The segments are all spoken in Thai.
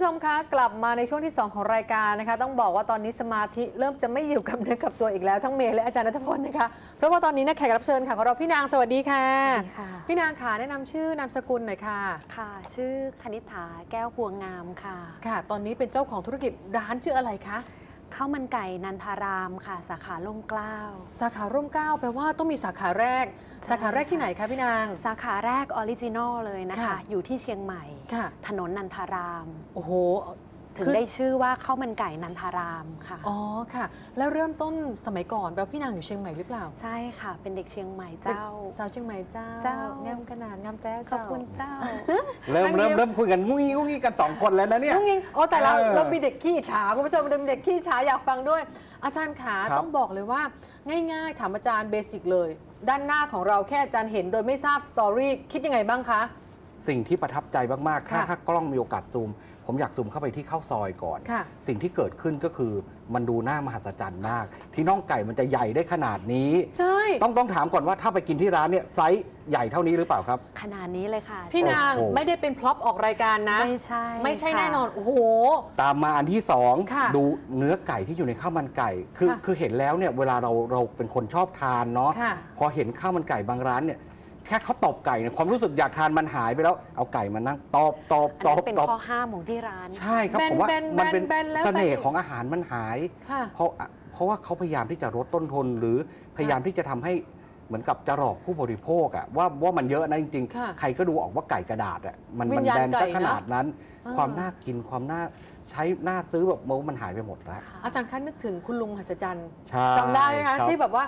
ชมคะกลับมาในช่วงที่2ของรายการนะคะต้องบอกว่าตอนนี้สมาธิเริ่มจะไม่อยู่กับเนื้อกับตัวอีกแล้วทั้งเมย์และอาจารย์ณัฐพลนะคะเพราะว่าตอนนี้นะแขกรับเชิญค่ะของเราพี่นางสวัสดีค่ะสวัสดีค่ะพี่นางค่ะแนะนำชื่อนามสกุลหน่อยค่ะค่ะชื่อคณิษฐาแก้วพวงงามค่ะค่ะตอนนี้เป็นเจ้าของธุรกิจร้านชื่ออะไรคะข้าวมันไก่นันทารามค่ะสาขาร่มเกล้าสาขาร่มเกล้าแปลว่าต้องมีสาขาแรกสาขาแรกที่ไหนคะพี่นางสาขาแรกออริจินอลเลยนะคะอยู่ที่เชียงใหม่ถนนนันทารามโอ้โหถึงได้ชื่อว่าข้าวมันไก่นันทารามค่ะอ๋อค่ะแล้วเริ่มต้นสมัยก่อนแปลว่าพี่นางอยู่เชียงใหม่หรือเปล่าใช่ค่ะเป็นเด็กเชียงใหม่เจ้าสาวเชียงใหม่เจ้างามขนาดงามแต้ขอบคุณเจ้าเริ่มคุยกันงุ้งงี้กัน2 คนแล้วนะเนี่ยงุ้งงี้โอ้แต่เรามีเด็กขี้ฉาคุณผู้ชมมีเด็กขี้ฉาอยากฟังด้วยอาจารย์ขาต้องบอกเลยว่าง่ายๆถามอาจารย์เบสิกเลยด้านหน้าของเราแค่อาจารย์เห็นโดยไม่ทราบสตอรี่คิดยังไงบ้างคะสิ่งที่ประทับใจมากๆถ้ากล้องมีโอกาสซูมผมอยากซูมเข้าไปที่ข้าวซอยก่อนสิ่งที่เกิดขึ้นก็คือมันดูน่ามหัศจรรย์มากที่น่องไก่มันจะใหญ่ได้ขนาดนี้ใช่ต้องถามก่อนว่าถ้าไปกินที่ร้านเนี่ยไซส์ใหญ่เท่านี้หรือเปล่าครับขนาดนี้เลยค่ะพี่นางไม่ได้เป็นพร็อพออกรายการนะไม่ใช่แน่นอนโอ้โหตามมาอันที่2ดูเนื้อไก่ที่อยู่ในข้าวมันไก่คือเห็นแล้วเนี่ยเวลาเราเป็นคนชอบทานเนาะพอเห็นข้าวมันไก่บางร้านเนี่ยแค่เขาตบไก่เนี่ยความรู้สึกอยากทานมันหายไปแล้วเอาไก่มานั่งตบเป็นข้อห้ามของที่ร้านใช่ครับผมว่ามันเป็นเสน่ห์ของอาหารมันหายเพราะว่าเขาพยายามที่จะลดต้นทุนหรือพยายามที่จะทำให้เหมือนกับจะหลอกผู้บริโภคอะว่ามันเยอะนะจริงๆใครก็ดูออกว่าไก่กระดาษอะมันแบนก็ขนาดนั้นความน่ากินความน่าใช้น่าซื้อแบบมันหายไปหมดแล้วอาจารย์คะนึกถึงคุณลุงหัศจรรย์จำได้ไหมคะที่แบบว่า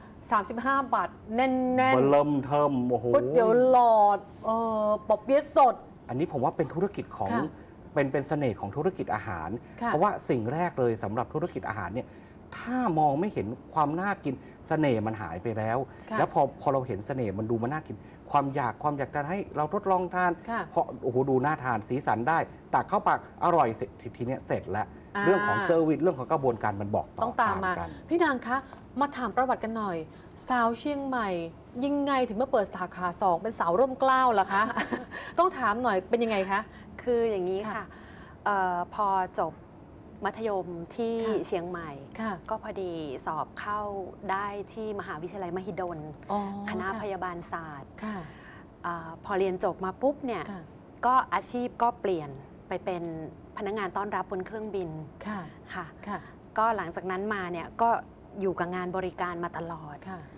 35 บาทแน่นๆเริ่มเทิมโอ้โหก๋วยเตี๋ยวหลอดปอบเปี๊ยะสดอันนี้ผมว่าเป็นธุรกิจของเป็นเสน่ห์ของธุรกิจอาหารเพราะว่าสิ่งแรกเลยสำหรับธุรกิจอาหารเนี่ยถ้ามองไม่เห็นความน่ากินเสน่ห์มันหายไปแล้วแล้วพอเราเห็นเสน่ห์มันดูมันน่ากินความอยากทานให้เราทดลองทานเพราะโอ้โหดูน่าทานสีสันได้ตักเข้าปากอร่อยทีนี้เสร็จแล้วเรื่องของเซอร์วิสเรื่องของกระบวนการมันบอกต้องตามมาพี่นางคะมาถามประวัติกันหน่อยสาวเชียงใหม่ยังไงถึงมาเปิดสาขา2เป็นสาวร่มเกล้าล่ะคะ ต้องถามหน่อยเป็นยังไงคะคืออย่างนี้ค่ะพอจบมัธยมที่เชียงใหม่ก็พอดีสอบเข้าได้ที่มหาวิทยาลัยมหิดลคณะพยาบาลศาสตร์พอเรียนจบมาปุ๊บเนี่ยก็อาชีพก็เปลี่ยนไปเป็นพนักงานต้อนรับบนเครื่องบินค่ะก็หลังจากนั้นมาเนี่ยก็อยู่กับงานบริการมาตลอด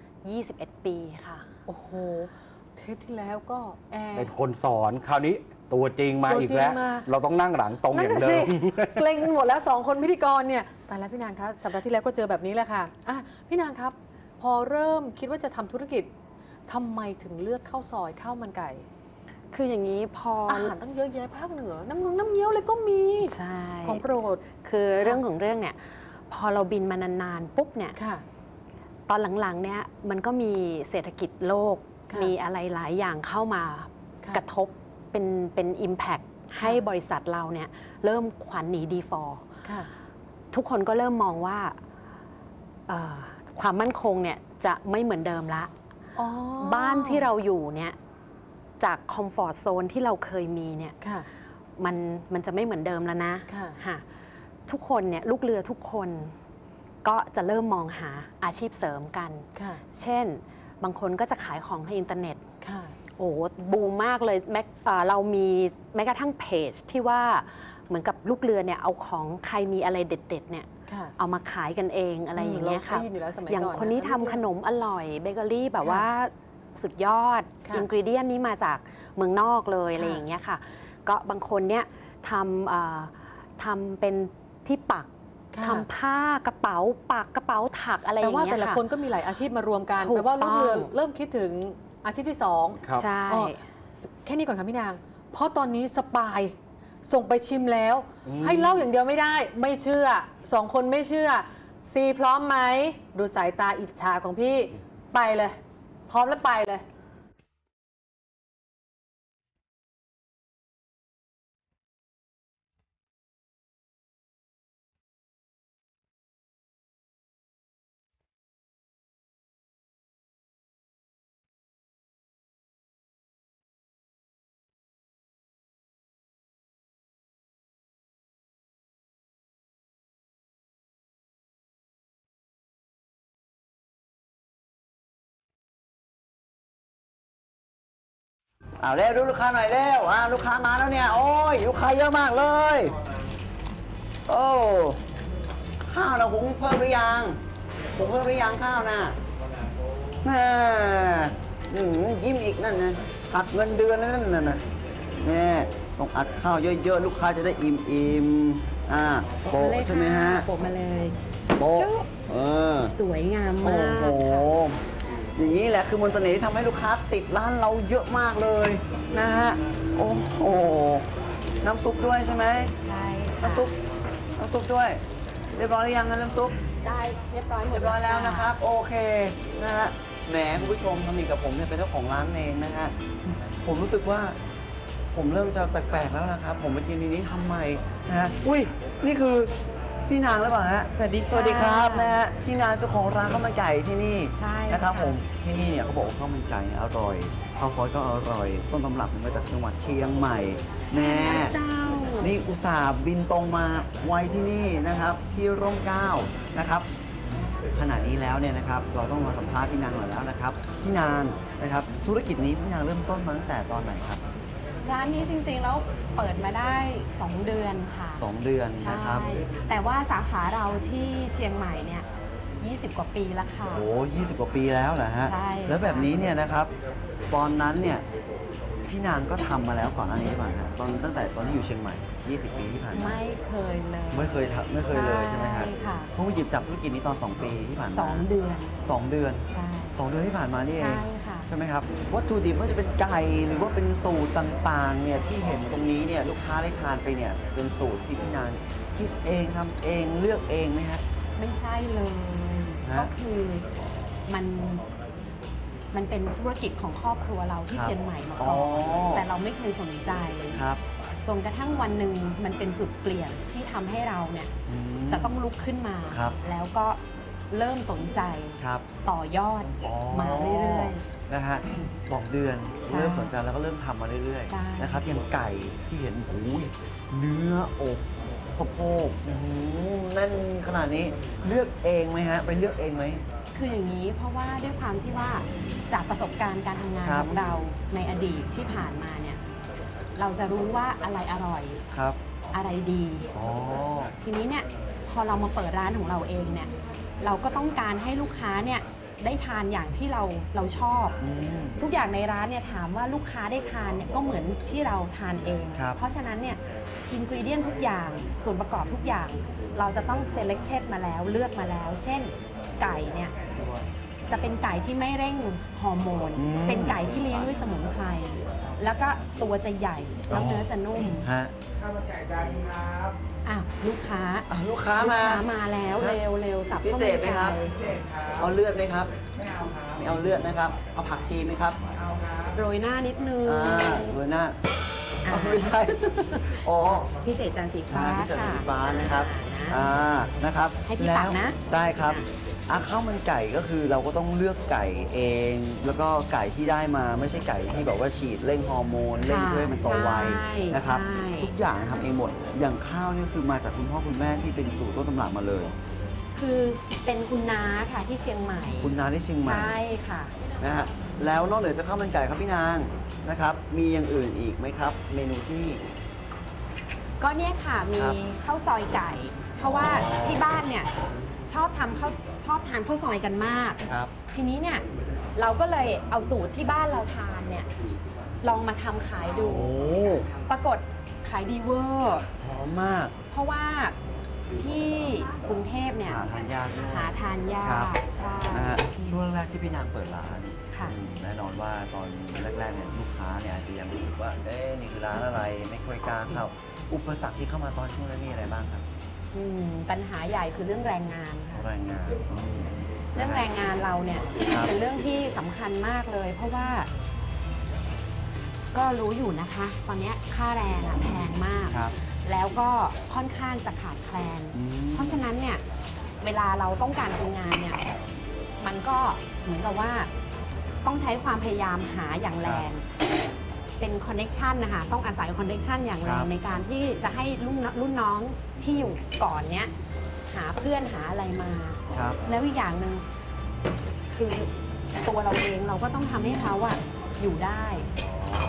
21 ปีค่ะโอ้โหเทปที่แล้วก็เป็นคนสอนคราวนี้ตัวจริงมาอีกแล้วเราต้องนั่งหลังตรงอย่างเดิมเกรงหมดแล้ว2 คนพิธีกรเนี่ยแต่แล้วพี่นางครับสัปดาห์ที่แล้วก็เจอแบบนี้แหละค่ะพี่นางครับพอเริ่มคิดว่าจะทำธุรกิจทำไมถึงเลือกข้าวซอยข้าวมันไก่คืออย่างนี้พออาหารตั้งเยอะแยะภาคเหนือน้ำเงี้ยวเลยก็มีใช่ของโปรดคือเรื่องของเรื่องเนี่ยพอเราบินมานานๆปุ๊บเนี่ยตอนหลังๆเนี่ยมันก็มีเศรษฐกิจโลกมีอะไรหลายอย่างเข้ามากระทบเป็น impact ให้บริษัทเราเนี่ยเริ่มขวัญหนีดีฟอร์ทุกคนก็เริ่มมองว่าความมั่นคงเนี่ยจะไม่เหมือนเดิมละบ้านที่เราอยู่เนี่ยจากคอมฟอร์ตโซนที่เราเคยมีเนี่ยมันจะไม่เหมือนเดิมแล้วนะทุกคนเนี่ยลูกเรือทุกคนก็จะเริ่มมองหาอาชีพเสริมกันเช่นบางคนก็จะขายของในอินเทอร์เน็ตโอ้บูมมากเลยเรามีแม้กระทั่งเพจที่ว่าเหมือนกับลูกเรือเนี่ยเอาของใครมีอะไรเด็ดๆเนี่ยเอามาขายกันเองอะไรอย่างเงี้ยค่ะอย่างคนนี้ทำขนมอร่อยเบเกอรี่แบบว่าสุดยอดอินกรีเดียนนี้มาจากเมืองนอกเลยอะไรอย่างเงี้ยค่ะก็บางคนเนี่ยทำเป็นที่ปักทำผ้ากระเป๋าปักกระเป๋าถักอะไรอย่างเงี้ยค่ะแต่ว่าแต่ละคนก็มีหลายอาชีพมารวมกันแปลว่าลูกเรือเริ่มคิดถึงอาชีพที่2 ใช่แค่นี้ก่อนค่ะพี่นางเพราะตอนนี้สปายส่งไปชิมแล้วให้เล่าอย่างเดียวไม่ได้ไม่เชื่อ2 คนไม่เชื่อซีพร้อมไหมดูสายตาอิจฉาของพี่ไปเลยพร้อมแล้วไปเลยเร็วดูลูกค้าหน่อยเร็วลูกค้ามาแล้วเนี่ยโอ้ยลูกค้าเยอะมากเลยโอ้ข้าวเราหุงเพิ่มหรือยังหุงเพิ่มหรือยังข้าวน่ะน่ายิ้มอีกนั่นนะหักเงินเดือนแล้วนั่นน่ะเนี่ยต้องอัดข้าวเยอะๆลูกค้าจะได้อิ่มโปะใช่ไหมฮะโปะมาเลยโปะสวยงามมากโอ้โหอย่างนี้แหละคือมนต์เสน่ห์ที่ทำให้ลูกค้าติดร้านเราเยอะมากเลยนะฮะโอ้โหน้ำซุปด้วยใช่ไหมใช่น้ำซุปด้วยเรียบร้อยหรือยังนะน้ำซุปได้เรียบร้อยหมดเรียบร้อยแล้วนะครับโอเคนะฮะแหมคุณผู้ชมทำอีกกับผมเนี่ยเป็นเจ้าของร้านเองนะฮะผมรู้สึกว่าผมเริ่มจะแปลกๆแล้วนะครับผมมากินนี้ทำไมนะฮะอุ้ยนี่คือพี่นางหรือเปล่าฮะสวัสดีค่ะสวัสดีครับนะฮะพี่นางเจ้าของร้านข้าวมันไก่ที่นี่ใช่นะครับค่ะผมที่นี่เนี่ยเขาบอกว่าข้าวมันไก่เนี่ยอร่อยข้าวซอยก็อร่อยต้นตำรับเนี่ยมาจากจังหวัดเชียงใหม่แน่เจ้านี่อุตส่าห์บินตรงมาไว้ที่นี่นะครับที่ร่มเกล้านะครับขณะนี้แล้วเนี่ยนะครับเราต้องมาสัมภาษณ์พี่นางหน่อยแล้วนะครับพี่นางนะครับธุรกิจนี้พี่นางเริ่มต้นมาตั้งแต่ตอนไหนครับร้านนี้จริงๆแล้วเปิดมาได้ 2 เดือนค่ะ 2 เดือนนะครับใช่แต่ว่าสาขาเราที่เชียงใหม่เนี่ย 20 กว่าปีแล้วค่ะโอ้20 กว่าปีแล้วเหรอฮะใช่แล้วแบบนี้เนี่ยนะครับตอนนั้นเนี่ยพี่นางก็ทำมาแล้วก่อนหน้านี้หรือเปล่าฮะตั้งแต่ตอนที่อยู่เชียงใหม่ 20 ปีที่ผ่านมาไม่เคยเลยไม่เคยเลยใช่ไหมครับใช่ค่ะเพิ่งมาหยิบจับธุรกิจนี้ตอน 2 ปีที่ผ่านมา 2 เดือน 2 เดือนใช่ 2 เดือนที่ผ่านมานี่เองใช่ค่ะใช่ไหมครับวัตถุดิบว่าจะเป็นไก่หรือว่าเป็นสูตรต่างๆเนี่ยที่เห็นตรงนี้เนี่ยลูกค้าได้ทานไปเนี่ยเป็นสูตรที่พี่นางคิดเองทำเองเลือกเองไหมฮะไม่ใช่เลยฮะก็คือมันเป็นธุรกิจของครอบครัวเราที่ครับเชียงใหม่มาอ๋ก่ออนแต่เราไม่เคยสนใจครับจนกระทั่งวันหนึ่งมันเป็นจุดเปลี่ยนที่ทำให้เราเนี่ยอืมจะต้องลุกขึ้นมาครับแล้วก็เริ่มสนใจครับต่อยอดอ๋อมาเรื่อยนะฮะ2 เดือนใช่เริ่มสนใจแล้วก็เริ่มทำมาเรื่อยใช่ๆนะครับอย่างไก่ที่เห็นโอ้ยเนื้ออกสะโพกแน่นขนาดนี้เลือกเองไหมฮะไปเลือกเองไหมๆ คืออย่างนี้เพราะว่าด้วยความที่ว่าจากประสบการณ์การทำงานครับของเราในอดีตที่ผ่านมาเนี่ยเราจะรู้ว่าอะไรอร่อยครับอะไรดีอ๋อทีนี้เนี่ยพอเรามาเปิดร้านของเราเองเนี่ยเราก็ต้องการให้ลูกค้าเนี่ยได้ทานอย่างที่เราชอบอืมทุกอย่างในร้านเนี่ยถามว่าลูกค้าได้ทานเนี่ยก็เหมือนที่เราทานเองครับเพราะฉะนั้นเนี่ยอินกรีเดียนทุกอย่างส่วนประกอบทุกอย่าง เราจะต้อง selected มาแล้วเลือกมาแล้ว เช่นไก่เนี่ยจะเป็นไก่ที่ไม่เร่งฮอร์โมน เป็นไก่ที่เลี้ยงด้วยสมุนไพรแล้วก็ตัวจะใหญ่แล้วเนื้อจะนุ่มฮะอ้าวลูกค้าลูกค้ามามาแล้วเร็วสับพิเศษไหมครับข้าวมันไก่เอาเลือดไหมครับ ไม่เอาเลือดนะครับ เอาผักชีไหมครับโรยหน้านิดนึงเบอร์หน้าอ่าเอาไม่ใช่อ๋อพิเศษจานสีฟ้าพิเศษค่ะสีฟ้านะครับอ่านะครับให้พี่ตักนะแล้วได้ครับข้าวมันไก่ก็คือเราก็ต้องเลือกไก่เอง แล้วก็ไก่ที่ได้มาไม่ใช่ไก่ที่แบบว่าฉีดเร่งฮอร์โมนเร่งเพื่อให้มันโตไวใช่นะครับใช่ทุกอย่างทำเองหมด อย่างข้าวนี่คือมาจากคุณพ่อคุณแม่ที่เป็นสูตรต้นตำรับมาเลยคือเป็นคุณน้าค่ะที่เชียงใหม่คุณนาที่เชียงใหม่ใช่ค่ะนะฮะแล้วนอกเหนือจากข้าวมันไก่ครับพี่นางนะครับ มีอย่างอื่นอีกไหมครับ เมนูที่นี่ก็เนี่ยค่ะมีครับข้าวซอยไก่ เพราะว่าที่บ้านเนี่ยชอบทานข้าวซอยกันมากครับทีนี้เนี่ยเราก็เลยเอาสูตรที่บ้านเราทานเนี่ยลองมาทำขายดูโอ้ปรากฏขายดีเวอร์หอมมากเพราะว่าที่กรุงเทพเนี่ยหาทานยากด้วยหาทานยาครับกใช่นะฮะช่วงแรกที่พี่นางเปิดร้านค่ะแน่นอนว่าตอนแรกๆเนี่ยลูกค้าเนี่ยอาจจะยังรู้สึกว่านี่คือร้านอะไรไม่ค่อยกล้าเข้าอุปสรรคที่เข้ามาตอนช่วงนั้นมีอะไรบ้างครับปัญหาใหญ่คือเรื่องแรงงานค่ะแรงงานเรื่องแรงงานเราเนี่ยครับเป็นเรื่องที่สำคัญมากเลย เพราะว่า ก็รู้อยู่นะคะ ตอนนี้ค่าแรงอะแพงมากครับแล้วก็ค่อนข้างจะขาดแคลนอืมเพราะฉะนั้นเนี่ยเวลาเราต้องการทำงานเนี่ยมันก็เหมือนกับว่าต้องใช้ความพยายามหาอย่างแรง เป็นคอนเน็ชันนะคะต้องอาศัยคอนเน็ชันอย่างแรครังบในการที่จะให้รุ่นน้องที่อยู่ก่อนเนี้ยหาเพื่อนหาอะไรมาครับแล้วอีกอย่างหนึ่งคือตัวเราเองเราก็ต้องทำให้เขาอะอยู่ได้อ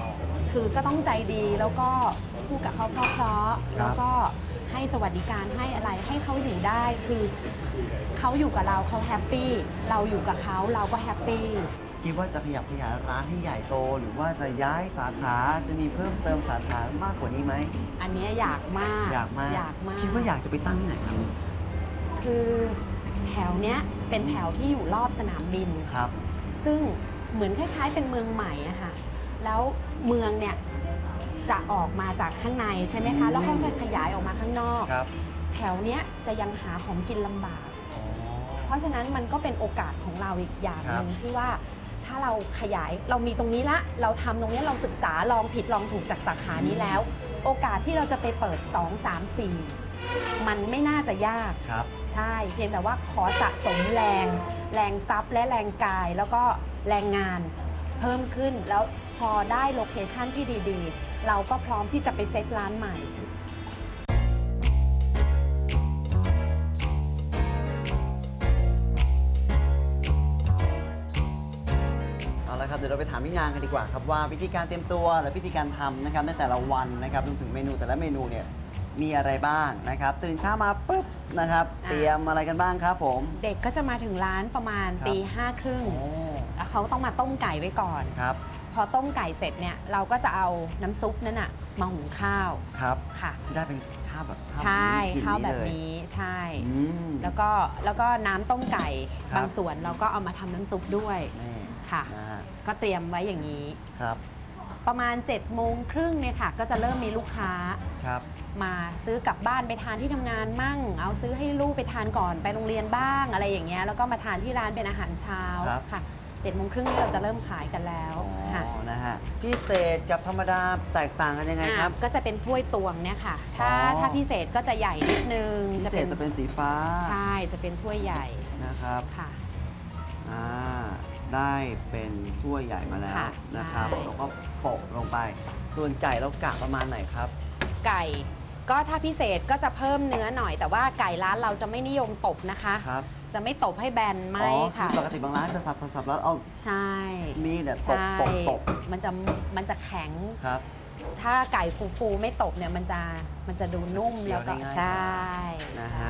คือก็ต้องใจดีแล้วก็พูดกับเขาเพราะๆแล้วก็ให้สวัสดิการให้อะไรให้เขาอยู่ได้คือเขาอยู่กับเราเขาแฮปปี้เราอยู่กับเขาเราก็แฮปปี้คิดว่าจะขยับขยายร้านให้ใหญ่โต หรือว่าจะย้ายสาขาจะมีเพิ่มเติมสาขามากกว่านี้ไหมอันเนี้ยอยากมากอยากมากอยากมากคิดว่าอยากจะไปตั้งที่ไหนครับคือแถวเนี้ยเป็นแถวที่อยู่รอบสนามบินครับซึ่งเหมือนคล้ายๆเป็นเมืองใหม่อะค่ะแล้วเมืองเนี่ยจะออกมาจากข้างในใช่ไหมคะแล้วค่อยๆขยายออกมาข้างนอกครับแถวเนี้ยจะยังหาของกินลำบาก เพราะฉะนั้นมันก็เป็นโอกาสของเราอีกอย่างหนึ่งที่ว่าถ้าเราขยายเรามีตรงนี้ละเราทำตรงนี้เราศึกษาลองผิดลองถูกจากสาขานี้แล้ว โอกาสที่เราจะไปเปิด 2 3 4 มันไม่น่าจะยากครับใช่เพียงแต่ว่าขอสะสมแรงทรัพย์และแรงกาย แล้วก็แรงงานเพิ่มขึ้นแล้วพอได้โลเคชั่นที่ดีๆ เราก็พร้อมที่จะไปเซตร้านใหม่เอาละครับเดี๋ยวเราไปถามพี่นางกันดีกว่าครับว่าวิธีการเตรียมตัวและวิธีการทำนะครับในแต่ละวันนะครับรวมถึงเมนูแต่ละเมนูเนี่ยมีอะไรบ้างนะครับตื่นเช้ามาปุ๊บนะครับเตรียมอะไรกันบ้างครับผมเด็กก็จะมาถึงร้านประมาณครับตี 5:30 โอ้แล้วเขาต้องมาต้มไก่ไว้ก่อนครับพอต้มไก่เสร็จเนี่ยเราก็จะเอาน้ำซุปนั่นน่ะมาหุงข้าวครับค่ะที่ได้เป็นข้าวแบบข้าวใช่กลิ่นข้าวแบบเลยนี้ใช่อืมแล้วก็น้ำต้มไก่ครับบางส่วนเราก็เอามาทำน้ำซุปด้วยนี่ค่ะนะฮะก็เตรียมไว้อย่างนี้ครับประมาณ 7:30เนี่ยค่ะก็จะเริ่มมีลูกค้าครับมาซื้อกลับบ้านไปทานที่ทำงานมั่ง เอาซื้อให้ลูกไปทานก่อนไปโรงเรียนบ้างอะไรอย่างเงี้ยแล้วก็มาทานที่ร้านเป็นอาหารเช้าครับค่ะ 7:30นี่เราจะเริ่มขายกันแล้วอ๋ค่ะอนะฮะพิเศษกับธรรมดาแตกต่างกันยังไงครับก็จะเป็นถ้วยตวงเนี่ยค่ะ ถ้าอ๋อถ้าพิเศษก็จะใหญ่นิดนึงพิเศษจะเป็นสีฟ้าใช่จะเป็นถ้วยใหญ่นะครับค่ะอ่าได้เป็นถ้วยใหญ่มาแล้วค่ะนะครับใช่แล้วก็โปะลงไป ส่วนไก่เรากะประมาณไหนครับไก่ก็ถ้าพิเศษก็จะเพิ่มเนื้อหน่อย แต่ว่าไก่ร้านเราจะไม่นิยมตบนะคะครับจะไม่ตบให้แบนไม่อ๋อค่ะปกติบางร้านจะสับแล้วเอาใช่มีดเนี่ยตใช่บมันจะแข็งครับถ้าไก่ฟูๆไม่ตบเนี่ยมันจะดูนุ่มเคี้แล้วยวก็ได้ง่ายใช่นะฮะใช่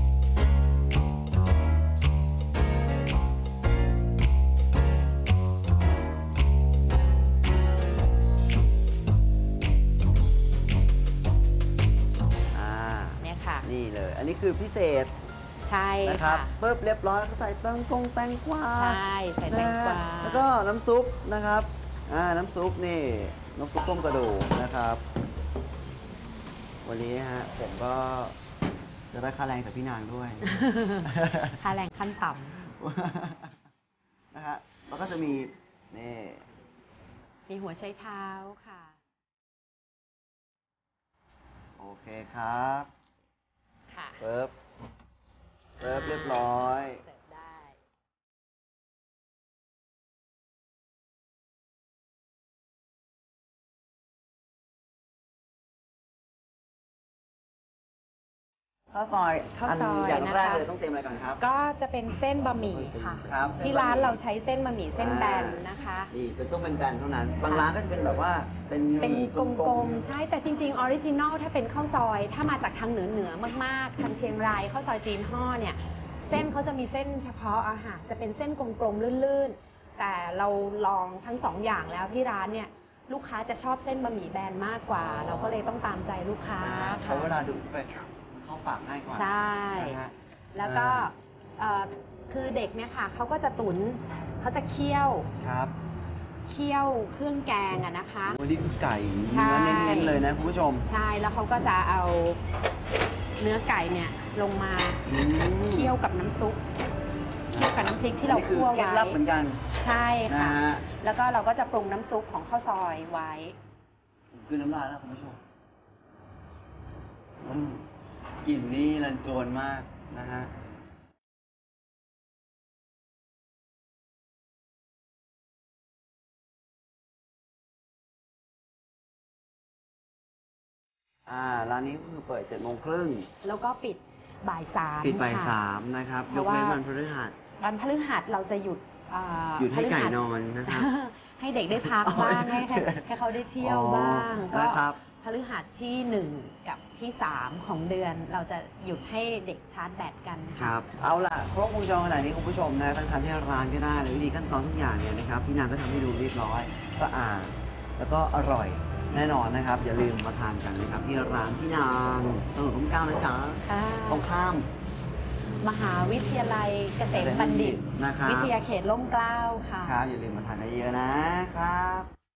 อ่าเนี่ยค่ะนี่เลย อันนี้คือพิเศษใช่นะครับค่ะปุ๊บเรียบร้อยแล้วก็ใส่แตงกวาใช่ใส่แตงกวานะฮะแล้วก็น้ำซุปนะครับน้ำซุปนี่น้ำซุปต้มกระดูกนะครับ วันนี้ฮะผมก็จะได้ค่าแรงจากพี่นางด้วยค่าแรงขั้นต่นะฮะแล้วก็จะมีนี่ำมีหัวไชเท้าค่ะโอเคครับค่ะเปิบเรียบร้อยเสิร์ฟได้ข้าวซอยข้าวอันซอยอย่างนะคะแรกเลยต้องเตรียมอะไรก่อนครับก็จะเป็นเส้นบะหมี่ค่ะครับที่ร้านเราใช้เส้นบะหมี่เส้นแบนนะคะนี่เป็นต้องเป็นแบนเท่านั้น บางร้านก็จะเป็นแบบว่าเป็นเป็นหมี่กลมๆ ใช่ แต่จริงๆ ออริจินอลถ้าเป็นข้าวซอย ถ้ามาจากทางเหนือมากๆ ทางเชียงรายข้าวซอยจีนห่อเนี่ย เส้นเขาจะมีเส้นเฉพาะอาหารจะเป็นเส้นกลมๆ ลื่นๆ แต่เราลองทั้งสองอย่างแล้วที่ร้านเนี่ย ลูกค้าจะชอบเส้นบะหมี่แบนมากกว่า เราก็เลยต้องตามใจลูกค้าเพค่ะราะเวลาดูดไปเข้าปากง่ายกว่าใช่นะฮะแล้วก็คือเด็กเนี่ยค่ะเขาก็จะตุ๋นเขาจะเคี่ยวครับเครื่องแกงอะนะคะวันนี้คือไก่ใช่เนื้อเน้นๆเลยนะคุณผู้ชมใช่ แล้วเขาก็จะเอาเนื้อไก่เนี่ยลงมาเคี่ยวกับน้ำซุปเคี่ยวกับน้ำพริกที่เราคั่วเคล็ดไว้ลับเหมือนกันใช่นะค่ะฮะแล้วก็เราก็จะปรุงน้ำซุปของข้าวซอยไว้คือน้ำลายแล้วคุณผู้ชมกลิ่นนี่รันจวนมากนะฮะร้านนี้ก็คือเปิด7:30 แล้วก็ปิดบ่าย 3 ปิดบ่ายค่ะ 3นะครับเพยราะกเว้นว่าวันพฤหัสวันพฤหัสเราจะหยุดหยุดให้ไก่นอนนะครับให้เด็กได้พักบ้างให้เขาได้เที่ยวบ้างก็นะครับพฤหัสที่1กับที่3ของเดือนเราจะหยุดให้เด็กชาร์จแบตกันครับ เอาล่ะครบวงจรขนาดนี้คุณผู้ชมนะทั้งทานที่ร้านก็ได้เลยวิธีขั้นตอนทุกอย่างเนี่ยนะครับพี่นางก็ทำให้ดูเรียบร้อยสะอาดแล้วก็อร่อยแน่นอนนะครับ อย่าลืมมาทานกันนะครับที่ร้านพี่นางถนนร่มเกล้านะจ๊ะค่ะตรงข้ามมหาวิทยาลัยเกษมบัณฑิตนะครับวิทยาเขตร่มเกล้าค่ะครับอย่าลืมมาทานเยอะๆนะครับ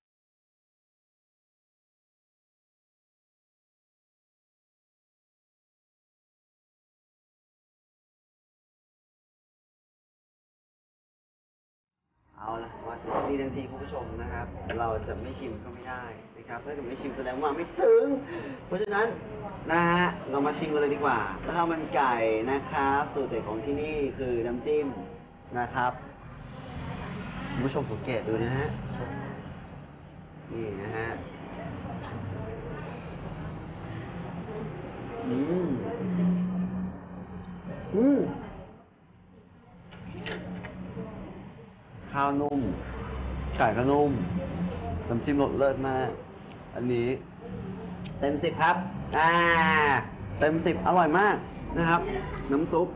เอาละมาถึงที่ทันทีคุณผู้ชมนะครับ เราจะไม่ชิมก็ไม่ได้นะครับถ้าเกิดไม่ชิมแสดงว่าไม่ถึง เพราะฉะนั้นนะฮะเรามาชิมกันเลยดีกว่าข้าวมันไก่นะครับสูตรเด็ดของที่นี่คือน้ำจิ้มนะครับคุณผู้ชมสังเกตดูนะฮะนี่นะฮะข้าวนุ่มไก่ก็นุ่มน้ำจิ้มรสเลิศมากอันนี้เต็ม10ครับเต็ม10อร่อยมากนะครับน้ำซุป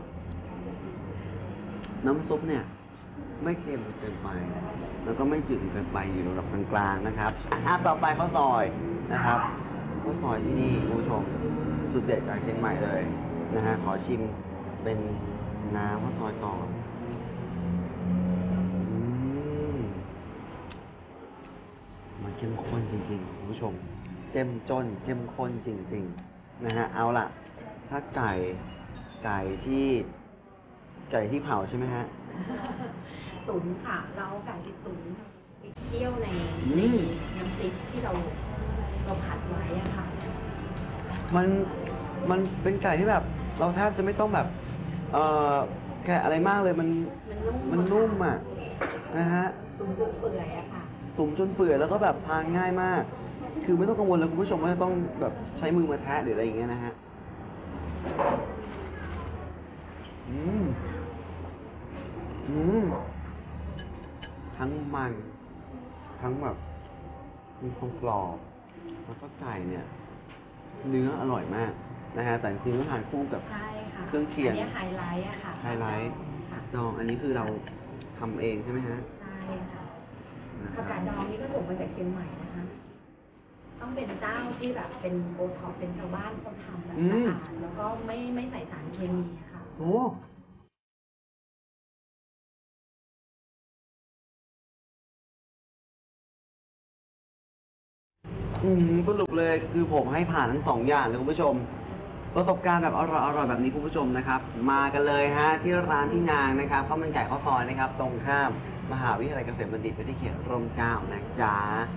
เนี่ยไม่เค็มเกินไปแล้วก็ไม่จืดเกินไปอยู่ระดับกลางๆนะครับต่อไปข้าวซอยนะครับข้าวซอยที่นี่คุณผู้ชมสุดเด็ดจากเชียงใหม่เลยนะฮะขอชิมเป็นน้ำข้าวซอยก่อนมันเข้มข้นจริงๆคุณผู้ชมเจ้มจนเข้มข้นจริงๆนะฮะเอาล่ะถ้าไก่ที่เผาใช่ไหมฮะตุ๋นค่ะเราเอาไก่ไปตุ๋นไปเคี่ยวในน้ำพริกที่เราผัดไว้อะค่ะมันเป็นไก่ที่แบบเราแทบจะไม่ต้องแบบแกะอะไรมากเลยมันนุ่มอ่ะนะฮะตุ๋นจนเปื่อยอะค่ะตุ๋มจนเปื่อยแล้วก็แบบทานง่ายมาก คือไม่ต้องกังวลเลยคุณผู้ชมว่าจะต้องแบบใช้มือมาแทะหรืออะไรอย่างเงี้ยนะฮะทั้งมันทั้งแบบมีความกรอบแล้วก็ไก่เนี่ยเนื้ออร่อยมากนะฮะแต่จริงๆต้องทานคู่กับใช่ค่ะเครื่องเคียงอันนี้ไฮไลท์อะค่ะไฮไลท์ค่ะดองอันนี้คือเราทำเองใช่ไหมฮะใช่ค่ะนะคผักรักาบดดองนี่ก็ส่งมาจากเชียงใหม่นะคะ ต้องเป็นเจ้าที่แบบเป็นโอท็อปเป็นชาวบ้านเขาทำแบบสะอาดแล้วก็ไม่ใส่สารเคมีอะค่ะโอ้สรุปเลยคือผมให้ผ่านทั้งสองอย่างเลยคุณผู้ชม ประสบการณ์แบบอร่อยแบบนี้คุณผู้ชมนะครับ มากันเลยฮะที่ร้านพี่นางนะครับข้าวมันไก่ข้าวซอยนะครับ ตรงข้ามมหาวิทยาลัยเกษมบัณฑิตวิทยาเขตร่มเกล้านะจ๊ะ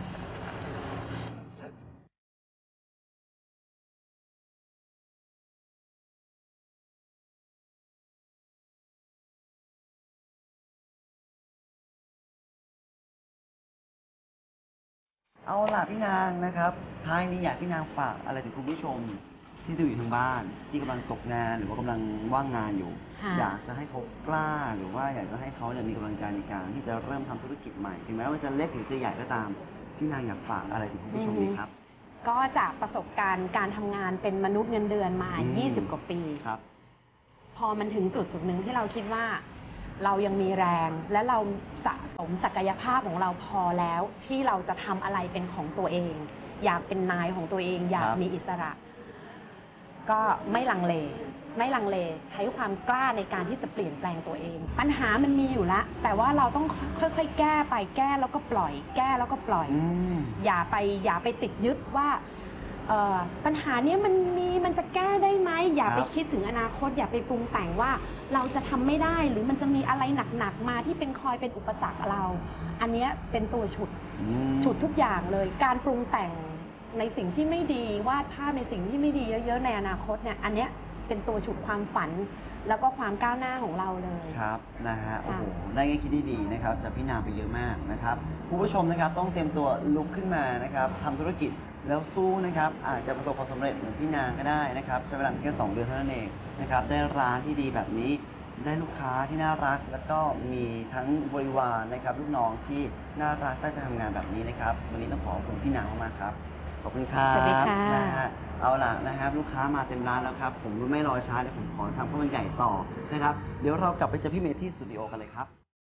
เอาล่ะพี่นางนะครับท้ายนี้อยากพี่นางฝากอะไรถึงคุณผู้ชมที่ดูอยู่ทางบ้านที่กำลังตกงานหรือว่ากำลังว่างงานอยู่ค่ะอยากจะให้เขากล้าหรือว่าอยากจะให้เขาเนี่ยมีกำลังใจในการที่จะเริ่มทำธุรกิจใหม่ถึงแม้ว่าจะเล็กหรือจะใหญ่ก็ตามพี่นางอยากฝากอะไรถึงคุณผู้ชมดีครับก็จากประสบการณ์การทำงานเป็นมนุษย์เงินเดือนมา 20 กว่าปีครับพอมันถึงจุดหนึ่งที่เราคิดว่าเรายังมีแรงและเราสะสมศักยภาพของเราพอแล้วที่เราจะทำอะไรเป็นของตัวเอง อยากเป็นนายของตัวเอง อยากมีอิสระ ก็ไม่ลังเลใช้ความกล้าในการที่จะเปลี่ยนแปลงตัวเอง ปัญหามันมีอยู่แล้วแต่ว่าเราต้องค่อยๆแก้ไปแก้แล้วก็ปล่อย แก้แล้วก็ปล่อย อย่าไปติดยึดว่าปัญหานี้มันจะแก้ได้ไหมอย่าไปคิดถึงอนาคตอย่าไปปรุงแต่งว่าเราจะทำไม่ได้หรือมันจะมีอะไรหนักๆมาที่เป็นคอยเป็นอุปสรรคเรา อันนี้เป็นตัวฉุดทุกอย่างเลย การปรุงแต่งในสิ่งที่ไม่ดีวาดภาพในสิ่งที่ไม่ดีเยอะๆในอนาคตเนี่ยอันเนี้ยเป็นตัวฉุดความฝันแล้วก็ความก้าวหน้าของเราเลยครับนะฮะโอ้โหได้แง่คิดที่ดีนะครับจากพี่นางไปเยอะมากนะครับผู้ชมนะครับต้องเตรียมตัวลุกขึ้นมานะครับทำธุรกิจแล้วสู้นะครับอาจจะประสบความสำเร็จเหมือนพี่นางก็ได้นะครับใช้เวลาเพียงแค่2 เดือนเท่านั้นเองนะครับได้ร้านที่ดีแบบนี้ได้ลูกค้าที่น่ารัก แล้วก็มีทั้งบริวารนะครับลูกน้องที่น่ารักตั้งใจทำงานแบบนี้นะครับวันนี้ต้องขอบคุณพี่นางมากๆครับขอบคุณครับสวัสดีค่ะนะฮะเอาล่ะนะครับลูกค้ามาเต็มร้านแล้วครับผมไม่รอช้าเดี๋ยวผมขอทำข้าวมันไก่ต่อนะครับเดี๋ยวเรากลับไปเจอพี่เมย์ที่สตูดิโอกันเลยครับ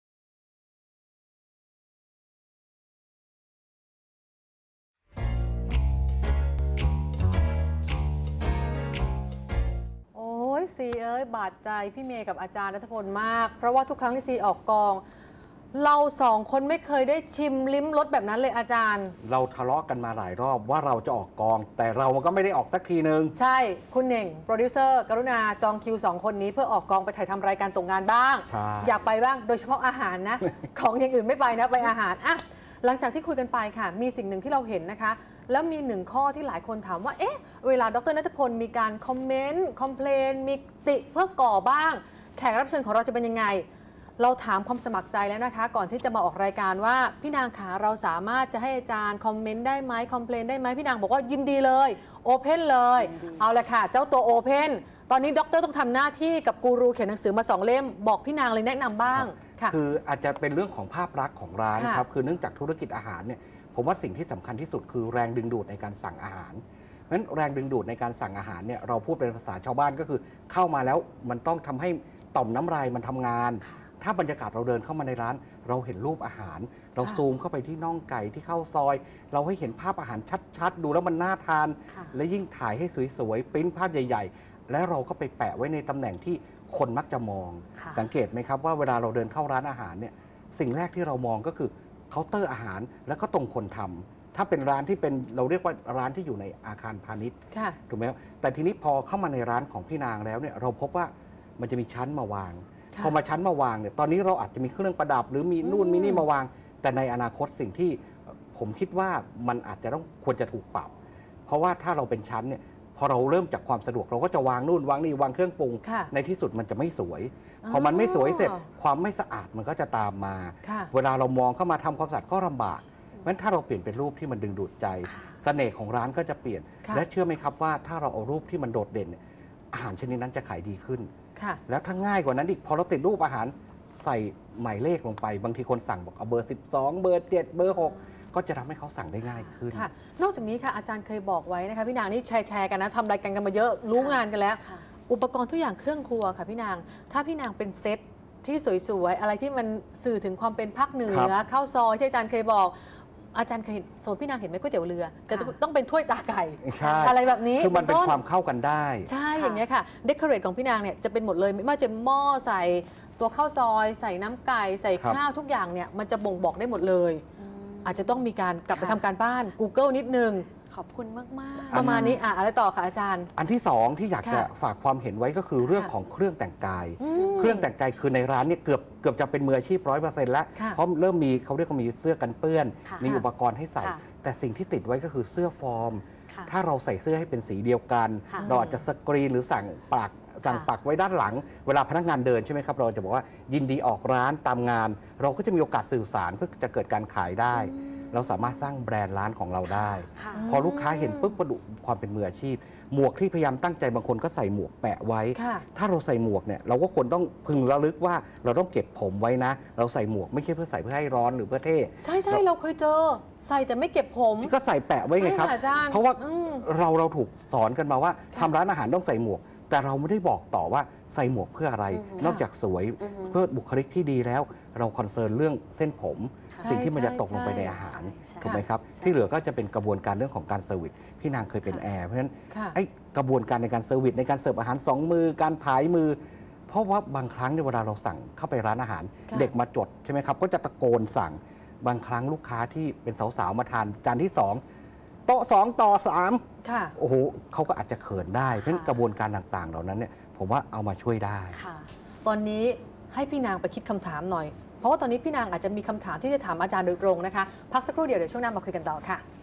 โอ้ยซีเอ้ยบาดใจพี่เมย์กับอาจารย์ณัฐพลมาก เพราะว่าทุกครั้งที่ซีออกกอง เราสองคนไม่เคยได้ชิมลิ้มรสแบบนั้นเลยอาจารย์เราทะเลาะกันมาหลายรอบว่าเราจะออกกอง แต่เราก็ไม่ได้ออกสักทีนึงใช่คุณเน่งโปรดิวเซอร์กรุณาจองคิว2 คนนี้เพื่อออกกองไปถ่ายทำรายการตกงานบ้างใช่อยากไปบ้างโดยเฉพาะอาหารนะ ของอย่างอื่นไม่ไปนะไปอาหารอ่ะหลังจากที่คุยกันไปค่ะ มีสิ่งหนึ่งที่เราเห็นนะคะ แล้วมีหนึ่งข้อที่หลายคนถามว่าเอ๊ะเวลาดรณัฐพลมีการคอมเมนต์คอมเพลนมีติเพื่อก่อบ้าง แขกรับเชิญของเราจะเป็นยังไง เราถามความสมัครใจแล้วนะคะ ก่อนที่จะมาออกรายการว่าพี่นางขาเราสามารถจะให้อาจารย์คอมเมนต์ได้ไหมคอมเพลนได้ไหมพี่นางบอกว่ายินดีเลยโอเพนเลยเอาละค่ะเจ้าตัวโอเพนตอนนี้ดรต้องทำหน้าที่กับกูรูเขียนหนังสือมา2 เล่มบอกพี่นางเลยแนะนำบ้างค่ะคืออาจจะเป็นเรื่องของภาพลักษณ์ของร้านค่ะครับคือเนื่องจากธุรกิจอาหารเนี่ยผมว่าสิ่งที่สำคัญที่สุดคือแรงดึงดูดในการสั่งอาหารเพราะฉะนั้นแรงดึงดูดในการสั่งอาหารเนี่ยเราพูดเป็นภาษาชาวบ้านก็คือเข้ามาแล้วมันต้องทำให้ต่อมน้ำลายมันทำงาน ถ้าบรรยากาศเราเดินเข้ามาในร้าน เราเห็นรูปอาหาร เราซูมเข้าไปที่น่องไก่ที่เข้าซอย เราให้เห็นภาพอาหารชัดๆ ดูแล้วมันน่าทานค่ะและยิ่งถ่ายให้สวยๆปริ้นภาพใหญ่ๆ แล้วเราก็ไปแปะไว้ในตำแหน่งที่คนมักจะมองค่ะสังเกตไหมครับว่าเวลาเราเดินเข้าร้านอาหารเนี่ยสิ่งแรกที่เรามองก็คือเคาน์เตอร์อาหารแล้วก็ตรงคนทำถ้าเป็นร้านที่เป็นเราเรียกว่าร้านที่อยู่ในอาคารพาณิชย์ค่ะถูกไหมครับแต่ทีนี้พอเข้ามาในร้านของพี่นางแล้วเนี่ยเราพบว่ามันจะมีชั้นมาวางค่ะพอมาชั้นมาวางเนี่ยตอนนี้เราอาจจะมีเครื่องประดับ หรือมีนู่นมีนี่มาวาง แต่ในอนาคตสิ่งที่ผมคิดว่ามันอาจจะต้องควรจะถูกปรับ เพราะว่าถ้าเราเป็นชั้นเนี่ยพอเราเริ่มจากความสะดวกเราก็จะวางนู่นวางนี่วางเครื่องปรุงค่ะในที่สุดมันจะไม่สวยอ๋อพอมันไม่สวยเสร็จความไม่สะอาดมันก็จะตามมาค่ะเวลาเรามองเข้ามาทำความสะอาดก็ลำบากเพราะฉะนั้นถ้าเราเปลี่ยนเป็นรูปที่มันดึงดูดใจ เสน่ห์ของร้านก็จะเปลี่ยนค่ะและเชื่อไหมครับว่าถ้าเราเอารูปที่มันโดดเด่นเนี่ยอาหารชนิดนั้นจะขายดีขึ้นค่ะแล้วถ้าง่ายกว่านั้นอีกพอเราติดรูปอาหารใส่หมายเลขลงไป บางทีคนสั่งบอกเอาเบอร์ 12 เบอร์ 7 เบอร์ 6 ก็จะทำให้เขาสั่งได้ง่ายขึ้นค่ะ นอกจากนี้ค่ะอาจารย์เคยบอกไว้นะคะพี่นางนี่แชร์กันนะทำรายการกันมาเยอะรู้งานกันแล้วค่ะอุปกรณ์ทุกอย่างเครื่องครัวค่ะพี่นาง ถ้าพี่นางเป็นเซตที่สวยๆ อะไรที่มันสื่อถึงความเป็นภาคเหนืครัอบ ข้าวซอยที่อาจารย์เคยบอก อาจารย์เคยเห็นสมมติพี่นางเห็นไหมก๋วยเตี๋ยวเรือจะค่ะต้องเป็นถ้วยตาไก่ใช่อะไรแบบนี้คือมันเป็นต้ความเข้ากันได้ใช่อย่างเงี้ยค่ะเดคอเรทของพี่นางเนี่ยจะเป็นหมดเลยไม่ว่าจะหม้อใส่ตัวข้าวซอย ใส่น้ำไก่ใส่ครับข้าวทุกอย่างเนี่ยมันจะบ่งบอกได้หมดเลย อาจจะต้องมีการกลับไปค่ะทำการบ้าน Google นิดนึงขอบคุณมากประมาณนี้อะไรต่อคะอาจารย์อันที่สองที่อยากจะค่ะฝากความเห็นไว้ก็คือเรื่องค่ะของเครื่องแต่งกายมเครื่องแต่งกายคือในร้านเนี่ยเกือบจะเป็นมืออาชีพ 100% แล้วค่ะเพราะเริ่มมีเขาเรียกว่ามีเสื้อกันเปื้อนค่ะมีอุปกรณ์ให้ใส่ค่ะแต่สิ่งที่ติดไว้ก็คือเสื้อฟอร์มค่ะถ้าเราใส่เสื้อให้เป็นสีเดียวกันค่ะเราอาจจะสกรีนหรือสั่งปักไว้ด้านหลัง เวลาพนักงานเดินใช่ไหมครับ เราจะบอกว่ายินดีออกร้านตามงาน เราก็จะมีโอกาสสื่อสารเพื่อจะเกิดการขายได้ เราสามารถสร้างแบรนด์ร้านของเราได้ค่ะพอลูกค้าเห็นปุ๊บประดุความเป็นมืออาชีพ หมวกที่พยายามตั้งใจบางคนก็ใส่หมวกแปะไว้ค่ะถ้าเราใส่หมวกเนี่ยเราก็ควรต้องพึงระลึกว่าเราต้องเก็บผมไว้นะ เราใส่หมวกไม่ใช่เพื่อใส่เพื่อให้ร้อนหรือเพื่อเท่ใช่เราเคยเจอ ใส่แต่ไม่เก็บผมที่ก็ใส่แปะไว้ไงครับใช่ค่ะอาจารย์เพราะว่าอืมเราถูกสอนกันมาว่าค่ะทำร้านอาหารต้องใส่หมวก แต่เราไม่ได้บอกต่อว่าใส่หมวกเพื่ออะไร นอกจากสวยเพื่อบุคลิกที่ดีแล้ว เราคอนเซิร์นเรื่องเส้นผมใช่สิ่งที่มันจะตกลงไปใช่ในอาหารใช่ถูกไหมครับใช่ที่เหลือก็จะเป็นกระบวนการเรื่องของการเซอร์วิสพี่นางเคยเป็นแอร์เพราะฉะนั้นค่ะไอ้กระบวนการในการเซอร์วิสในการเสิร์ฟอาหารสองมือการผายมือ เพราะว่าบางครั้งเนี่ยเวลาเราสั่งเข้าไปร้านอาหารค่ะเด็กมาจดใช่ไหมครับก็จะตะโกนสั่งบางครั้งลูกค้าที่เป็นสาวๆมาทานจานที่2โต๊ะ2ต่อ3 ค่ะโอ้โหเขาก็อาจจะเขินได้เพราะฉะนั้นกระบวนการต่างๆ เหล่านั้นเนี่ยผมว่าเอามาช่วยได้ค่ะตอนนี้ให้พี่นางไปคิดคำถามหน่อย เพราะว่าตอนนี้พี่นางอาจจะมีคำถามที่จะถามอาจารย์โดยตรงนะคะ พักสักครู่เดียวช่วงหน้ามาคุยกันต่อค่ะ